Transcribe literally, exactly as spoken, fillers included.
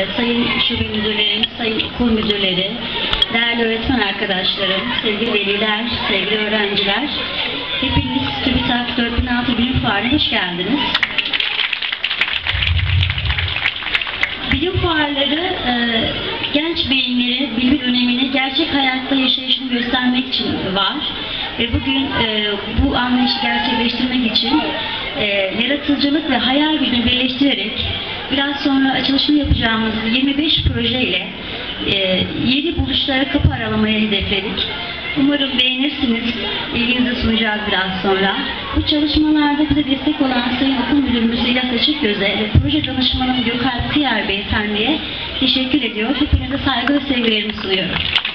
sayın şube müdürlerim, sayın okul müdürleri, değerli öğretmen arkadaşlarım, sevgili veliler, sevgili öğrenciler, hepiniz TÜBİTAK dört bin altı Bilim Fuarı'na hoş geldiniz. Bilim fuarları e, genç beyinleri bilimin önemini gerçek hayatta yaşayışını göstermek için var. Ve bugün e, bu anlayışı gerçekleştirmek için e, yaratıcılık ve hayal gücünü birleştirerek biraz sonra açılışını yapacağımız yirmi beş projeyle e, yeni buluşlara kapı aralamayı hedefledik. Umarım beğenirsiniz. İlginize sunacağız biraz sonra. Bu çalışmalarda bize destek olan Sayın Okul Müdürümüz İlyas Açıkgöz'e ve proje danışmanım Gökalp Kıyar Beyefendi'ye teşekkür ediyor. Hepinize saygı ve sevgilerimi sunuyorum.